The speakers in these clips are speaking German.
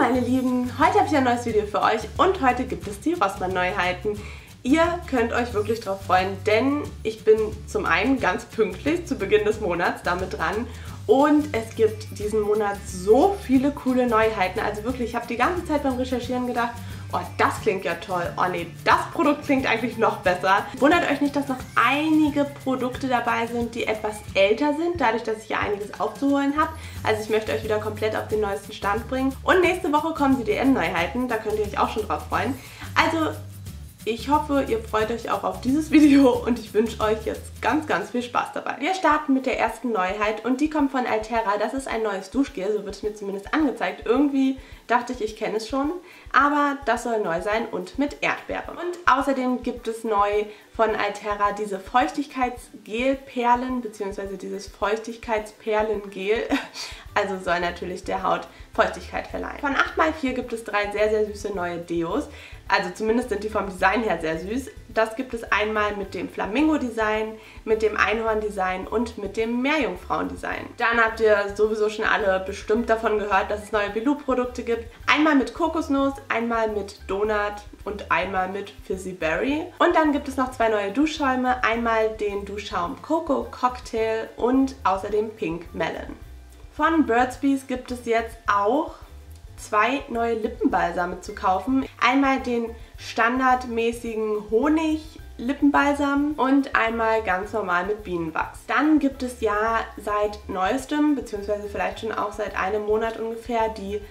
meine Lieben, heute habe ich ein neues Video für euch und heute gibt es die Rossmann-Neuheiten. Ihr könnt euch wirklich drauf freuen, denn ich bin zum einen ganz pünktlich zu Beginn des Monats damit dran und es gibt diesen Monat so viele coole Neuheiten. Also wirklich, ich habe die ganze Zeit beim Recherchieren gedacht, oh, das klingt ja toll. Oh nee, das Produkt klingt eigentlich noch besser. Wundert euch nicht, dass noch einige Produkte dabei sind, die etwas älter sind, dadurch, dass ich ja einiges aufzuholen habe. Also ich möchte euch wieder komplett auf den neuesten Stand bringen. Und nächste Woche kommen die DM-Neuheiten, da könnt ihr euch auch schon drauf freuen. Also ich hoffe, ihr freut euch auch auf dieses Video und ich wünsche euch jetzt ganz viel Spaß dabei. Wir starten mit der ersten Neuheit und die kommt von Altera. Das ist ein neues Duschgel, so wird es mir zumindest angezeigt. Irgendwie dachte ich kenne es schon, aber das soll neu sein und mit Erdbeere. Und außerdem gibt es neu von Altera diese Feuchtigkeitsgelperlen bzw. dieses Feuchtigkeitsperlengel. Also soll natürlich der Haut Feuchtigkeit verleihen. Von 8x4 gibt es 3 sehr süße neue Deos. Also zumindest sind die vom Design her sehr süß. Das gibt es einmal mit dem Flamingo-Design, mit dem Einhorn-Design und mit dem Meerjungfrauen-Design. Dann habt ihr sowieso schon alle bestimmt davon gehört, dass es neue Bilou-Produkte gibt. Einmal mit Kokosnuss, einmal mit Donut und einmal mit Fizzy Berry. Und dann gibt es noch 2 neue Duschschäume. Einmal den Duschschaum Coco Cocktail und außerdem Pink Melon. Von Burt's Bees gibt es jetzt auch 2 neue Lippenbalsame zu kaufen. Einmal den standardmäßigen Honig-Lippenbalsam und einmal ganz normal mit Bienenwachs. Dann gibt es ja seit neuestem, beziehungsweise vielleicht schon auch seit einem Monat ungefähr, die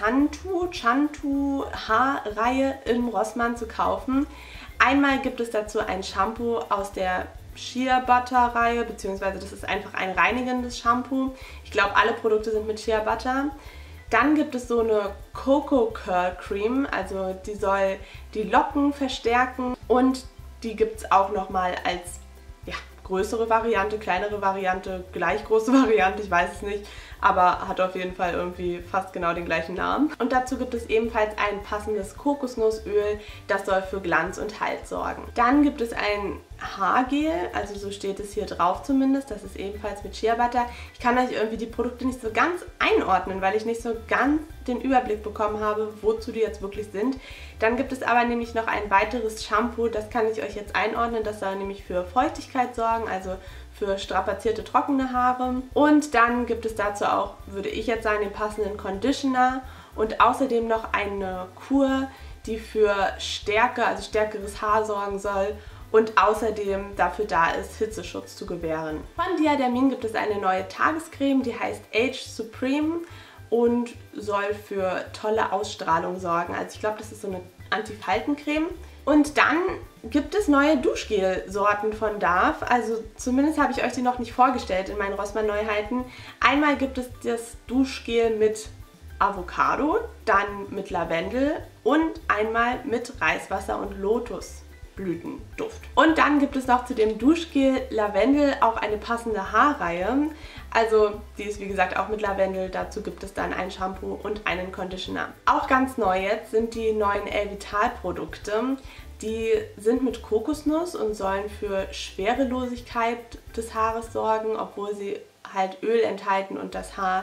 Chantu Haarreihe im Rossmann zu kaufen. Einmal gibt es dazu ein Shampoo aus der Shea Butter Reihe, beziehungsweise das ist einfach ein reinigendes Shampoo. Ich glaube, alle Produkte sind mit Shea Butter. Dann gibt es so eine Coco Curl Cream, also die soll die Locken verstärken und die gibt es auch nochmal als größere Variante, kleinere Variante, gleich große Variante, ich weiß es nicht, aber hat auf jeden Fall irgendwie fast genau den gleichen Namen. Und dazu gibt es ebenfalls ein passendes Kokosnussöl, das soll für Glanz und Halt sorgen. Dann gibt es ein Haargel, also so steht es hier drauf zumindest, das ist ebenfalls mit Shea Butter. Ich kann euch irgendwie die Produkte nicht so ganz einordnen, weil ich nicht so ganz den Überblick bekommen habe, wozu die jetzt wirklich sind. Dann gibt es aber nämlich noch ein weiteres Shampoo, das kann ich euch jetzt einordnen, das soll nämlich für Feuchtigkeit sorgen, also für strapazierte, trockene Haare. Und dann gibt es dazu auch, würde ich jetzt sagen, den passenden Conditioner und außerdem noch eine Kur, die für Stärke, also stärkeres Haar sorgen soll und außerdem dafür da ist, Hitzeschutz zu gewähren. Von Diadermin gibt es eine neue Tagescreme, die heißt Age Supreme und soll für tolle Ausstrahlung sorgen. Also ich glaube, das ist so eine Anti-Faltencreme. Und dann gibt es neue Duschgel-Sorten von Dove. Also zumindest habe ich euch die noch nicht vorgestellt in meinen Rossmann-Neuheiten. Einmal gibt es das Duschgel mit Avocado, dann mit Lavendel und einmal mit Reiswasser und Lotusblütenduft. Und dann gibt es noch zu dem Duschgel Lavendel auch eine passende Haarreihe. Also die ist wie gesagt auch mit Lavendel, dazu gibt es dann ein Shampoo und einen Conditioner. Auch ganz neu jetzt sind die neuen Elvital Produkte. Die sind mit Kokosnuss und sollen für Schwerelosigkeit des Haares sorgen, obwohl sie halt Öl enthalten und das Haar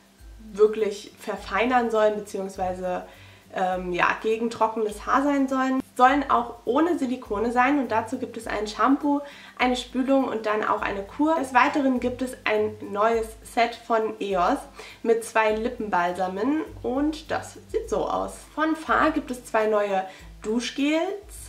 wirklich verfeinern sollen, beziehungsweise gegen trockenes Haar sein sollen. Sollen auch ohne Silikone sein und dazu gibt es ein Shampoo, eine Spülung und dann auch eine Kur. Des Weiteren gibt es ein neues Set von EOS mit 2 Lippenbalsamen und das sieht so aus. Von Fa gibt es 2 neue Duschgele.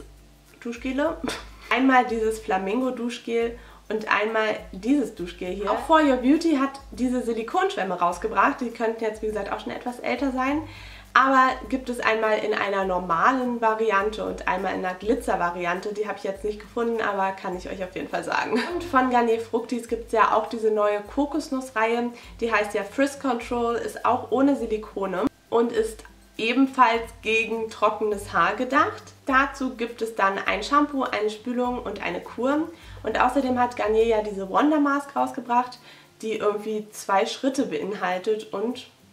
Einmal dieses Flamingo Duschgel und einmal dieses Duschgel hier. Auch For Your Beauty hat diese Silikonschwämme rausgebracht. Die könnten jetzt wie gesagt auch schon etwas älter sein. Aber gibt es einmal in einer normalen Variante und einmal in einer Glitzer-Variante. Die habe ich jetzt nicht gefunden, aber kann ich euch auf jeden Fall sagen. Und von Garnier Fructis gibt es ja auch diese neue Kokosnussreihe. Die heißt ja Frizz Control, ist auch ohne Silikone und ist ebenfalls gegen trockenes Haar gedacht. Dazu gibt es dann ein Shampoo, eine Spülung und eine Kur. Und außerdem hat Garnier ja diese Wonder Mask rausgebracht, die irgendwie 2 Schritte beinhaltet und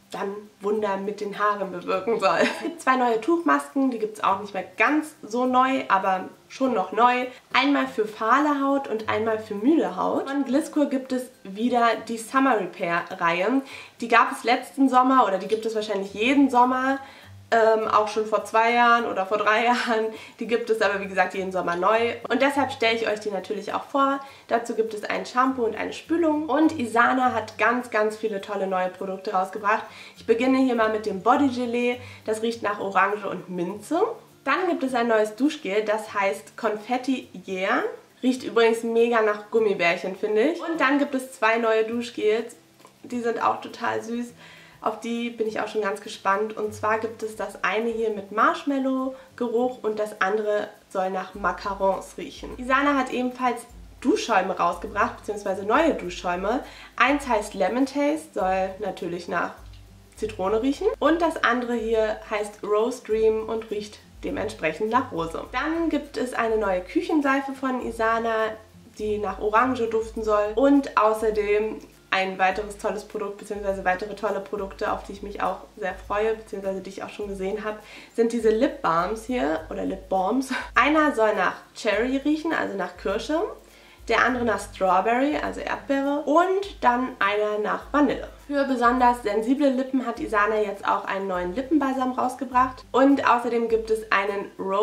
dann Wunder mit den Haaren bewirken soll. Es gibt 2 neue Tuchmasken, die gibt es auch nicht mehr ganz so neu, aber schon noch neu. Einmal für fahle Haut und einmal für müde Haut. Von Gliskur gibt es wieder die Summer Repair Reihe. Die gab es letzten Sommer oder die gibt es wahrscheinlich jeden Sommer. Auch schon vor 2 Jahren oder vor 3 Jahren. Die gibt es aber wie gesagt jeden Sommer neu. Und deshalb stelle ich euch die natürlich auch vor. Dazu gibt es ein Shampoo und eine Spülung. Und Isana hat ganz, ganz viele tolle neue Produkte rausgebracht. Ich beginne hier mal mit dem Body Gelee. Das riecht nach Orange und Minze. Dann gibt es ein neues Duschgel, das heißt Confetti Yeah. Riecht übrigens mega nach Gummibärchen, finde ich. Und dann gibt es 2 neue Duschgels. Die sind auch total süß. Auf die bin ich auch schon ganz gespannt. Und zwar gibt es das eine hier mit Marshmallow-Geruch und das andere soll nach Macarons riechen. Isana hat ebenfalls Duschschäume rausgebracht, beziehungsweise neue Duschschäume. Eins heißt Lemon Taste, soll natürlich nach Zitrone riechen. Und das andere hier heißt Rose Dream und riecht dementsprechend nach Rose. Dann gibt es eine neue Küchenseife von Isana, die nach Orange duften soll. Und außerdem ein weiteres tolles Produkt, beziehungsweise weitere tolle Produkte, auf die ich mich auch sehr freue, beziehungsweise die ich auch schon gesehen habe, sind diese Lip Balms hier, oder Lip Balms. Einer soll nach Cherry riechen, also nach Kirsche, der andere nach Strawberry, also Erdbeere, und dann einer nach Vanille. Für besonders sensible Lippen hat Isana jetzt auch einen neuen Lippenbalsam rausgebracht. Und außerdem gibt es einen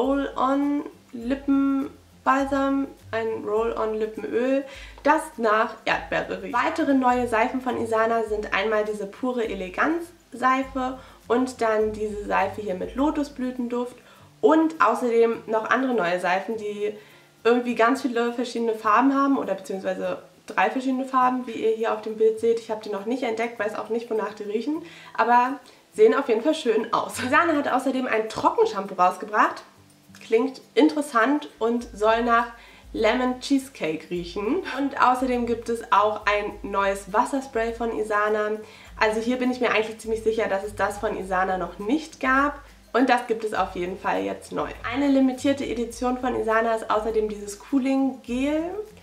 Roll-On-Lippenbalsam, ein Roll-On-Lippenöl, das nach Erdbeere riecht. Weitere neue Seifen von Isana sind einmal diese pure Eleganz-Seife und dann diese Seife hier mit Lotusblütenduft und außerdem noch andere neue Seifen, die irgendwie ganz viele verschiedene Farben haben oder beziehungsweise 3 verschiedene Farben, wie ihr hier auf dem Bild seht. Ich habe die noch nicht entdeckt, weiß auch nicht, wonach die riechen, aber sehen auf jeden Fall schön aus. Isana hat außerdem ein Trockenshampoo rausgebracht. Klingt interessant und soll nach Lemon Cheesecake riechen. Und außerdem gibt es auch ein neues Wasserspray von Isana. Also hier bin ich mir eigentlich ziemlich sicher, dass es das von Isana noch nicht gab. Und das gibt es auf jeden Fall jetzt neu. Eine limitierte Edition von Isana ist außerdem dieses Cooling Gel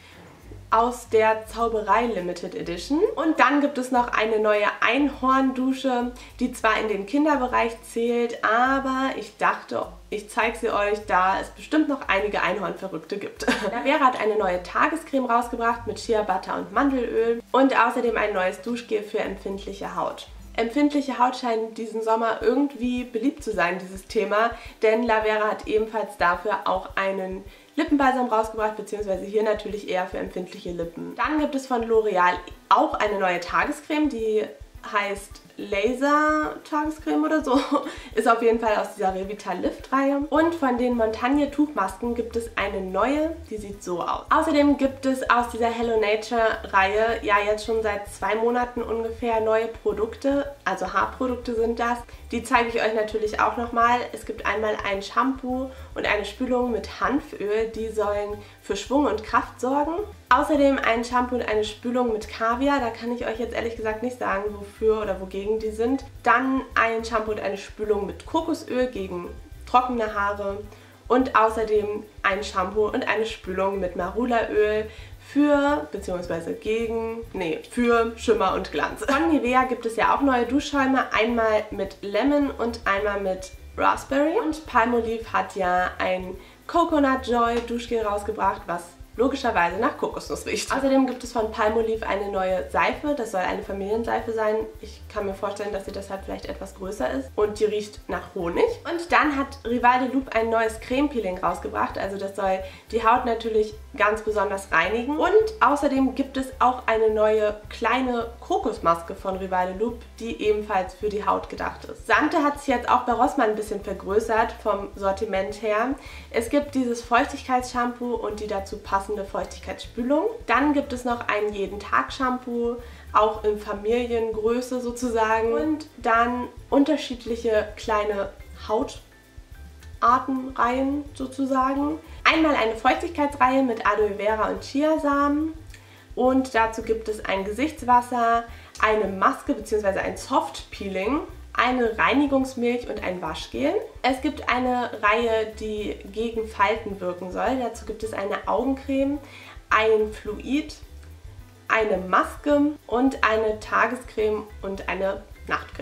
aus der Zauberei Limited Edition. Und dann gibt es noch eine neue Einhorndusche, die zwar in den Kinderbereich zählt, aber ich dachte, ich zeige sie euch, da es bestimmt noch einige Einhornverrückte gibt. Lavera hat eine neue Tagescreme rausgebracht mit Shea Butter und Mandelöl und außerdem ein neues Duschgel für empfindliche Haut. Empfindliche Haut scheint diesen Sommer irgendwie beliebt zu sein, dieses Thema, denn Lavera hat ebenfalls dafür auch einen Lippenbalsam rausgebracht, beziehungsweise hier natürlich eher für empfindliche Lippen. Dann gibt es von L'Oreal auch eine neue Tagescreme, die heißt Laser Tagescreme oder so. Ist auf jeden Fall aus dieser Revital Lift Reihe. Und von den Montagne Tuchmasken gibt es eine neue, die sieht so aus. Außerdem gibt es aus dieser Hello Nature Reihe ja jetzt schon seit 2 Monaten ungefähr neue Produkte, also Haarprodukte sind das. Die zeige ich euch natürlich auch nochmal. Es gibt einmal ein Shampoo und eine Spülung mit Hanföl, die sollen für Schwung und Kraft sorgen. Außerdem ein Shampoo und eine Spülung mit Kaviar, da kann ich euch jetzt ehrlich gesagt nicht sagen, wofür oder wogegen die sind. Dann ein Shampoo und eine Spülung mit Kokosöl gegen trockene Haare und außerdem ein Shampoo und eine Spülung mit Marulaöl für Schimmer und Glanz. Von Nivea gibt es ja auch neue Duschschäume, einmal mit Lemon und einmal mit Raspberry. Und Palmolive hat ja ein Coconut Joy Duschgel rausgebracht, was logischerweise nach Kokosnuss riecht. Außerdem gibt es von Palmolive eine neue Seife, das soll eine Familienseife sein. Ich kann mir vorstellen, dass sie deshalb vielleicht etwas größer ist und die riecht nach Honig. Und dann hat Rival de Loop ein neues Creme-Peeling rausgebracht, also das soll die Haut natürlich ganz besonders reinigen. Und außerdem gibt es auch eine neue kleine Kokosmaske von Rival de Loop, die ebenfalls für die Haut gedacht ist. Sante hat sich jetzt auch bei Rossmann ein bisschen vergrößert vom Sortiment her. Es gibt dieses Feuchtigkeitsshampoo und die dazu passende Feuchtigkeitsspülung. Dann gibt es noch ein Jeden-Tag-Shampoo, auch in Familiengröße sozusagen. Und dann unterschiedliche kleine Hautartenreihen sozusagen. Einmal eine Feuchtigkeitsreihe mit Aloe Vera und Chiasamen. Und dazu gibt es ein Gesichtswasser, eine Maske bzw. ein Soft-Peeling, eine Reinigungsmilch und ein Waschgel. Es gibt eine Reihe, die gegen Falten wirken soll. Dazu gibt es eine Augencreme, ein Fluid, eine Maske und eine Tagescreme und eine Nachtcreme.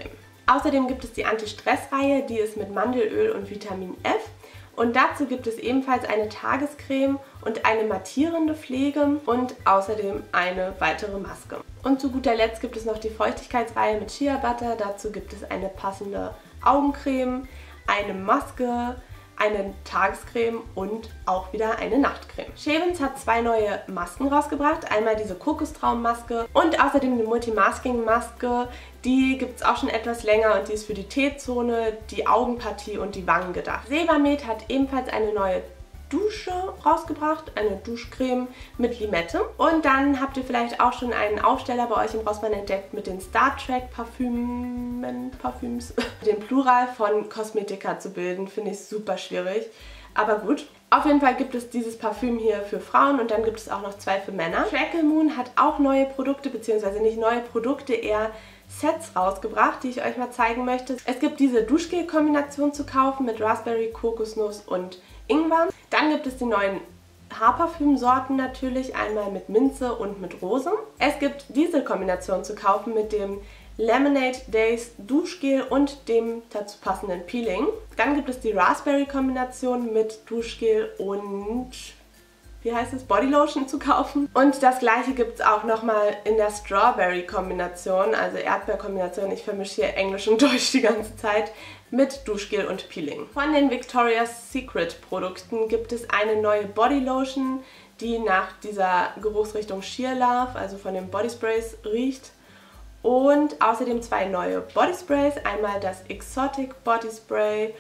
Außerdem gibt es die Anti-Stress-Reihe, die ist mit Mandelöl und Vitamin F. Und dazu gibt es ebenfalls eine Tagescreme und eine mattierende Pflege und außerdem eine weitere Maske. Und zu guter Letzt gibt es noch die Feuchtigkeitsreihe mit Shea Butter. Dazu gibt es eine passende Augencreme, eine Maske, eine Tagescreme und auch wieder eine Nachtcreme. Shavens hat 2 neue Masken rausgebracht. Einmal diese Kokostraummaske und außerdem eine Multimasking-Maske. Die gibt es auch schon etwas länger und die ist für die T-Zone, die Augenpartie und die Wangen gedacht. Sebamed hat ebenfalls eine neue Dusche rausgebracht, eine Duschcreme mit Limette. Und dann habt ihr vielleicht auch schon einen Aufsteller bei euch im Rossmann entdeckt mit den Star Trek Parfüms. Den Plural von Kosmetika zu bilden, finde ich super schwierig. Aber gut. Auf jeden Fall gibt es dieses Parfüm hier für Frauen und dann gibt es auch noch 2 für Männer. Crackle Moon hat auch neue Produkte, beziehungsweise nicht neue Produkte, eher Sets rausgebracht, die ich euch mal zeigen möchte. Es gibt diese Duschgel-Kombination zu kaufen mit Raspberry, Kokosnuss und Ingwer. Dann gibt es die neuen Haarparfümsorten natürlich, einmal mit Minze und mit Rose. Es gibt diese Kombination zu kaufen mit dem Lemonade Days Duschgel und dem dazu passenden Peeling. Dann gibt es die Raspberry-Kombination mit Duschgel und, wie heißt es, Bodylotion zu kaufen. Und das gleiche gibt es auch nochmal in der Strawberry-Kombination, also Erdbeer-Kombination. Ich vermische hier Englisch und Deutsch die ganze Zeit, mit Duschgel und Peeling. Von den Victoria's Secret Produkten gibt es eine neue Bodylotion, die nach dieser Geruchsrichtung Sheer Love, also von den Bodysprays, riecht. Und außerdem 2 neue Bodysprays. Einmal das Exotic Bodyspray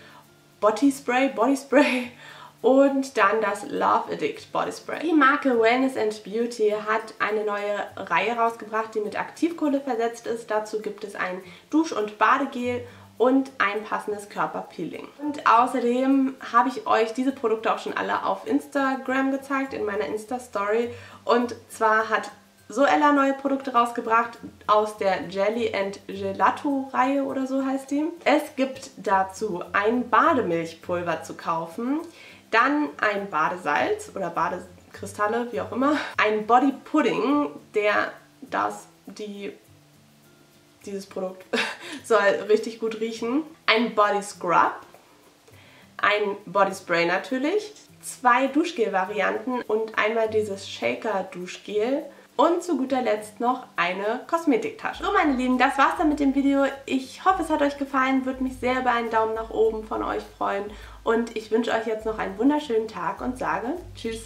und dann das Love Addict Bodyspray. Die Marke Wellness & Beauty hat eine neue Reihe rausgebracht, die mit Aktivkohle versetzt ist. Dazu gibt es ein Dusch- und Badegel und ein passendes Körperpeeling. Und außerdem habe ich euch diese Produkte auch schon alle auf Instagram gezeigt, in meiner Insta-Story. Und zwar hat Zoella neue Produkte rausgebracht aus der Jelly & Gelato Reihe oder so heißt die. Es gibt dazu ein Bademilchpulver zu kaufen, dann ein Badesalz oder Badekristalle, wie auch immer, ein Body Pudding, dieses Produkt soll richtig gut riechen, ein Body Scrub, ein Body Spray natürlich, 2 Duschgel-Varianten und einmal dieses Shaker Duschgel. Und zu guter Letzt noch eine Kosmetiktasche. So meine Lieben, das war's dann mit dem Video. Ich hoffe, es hat euch gefallen. Würde mich sehr über einen Daumen nach oben von euch freuen. Und ich wünsche euch jetzt noch einen wunderschönen Tag und sage Tschüss.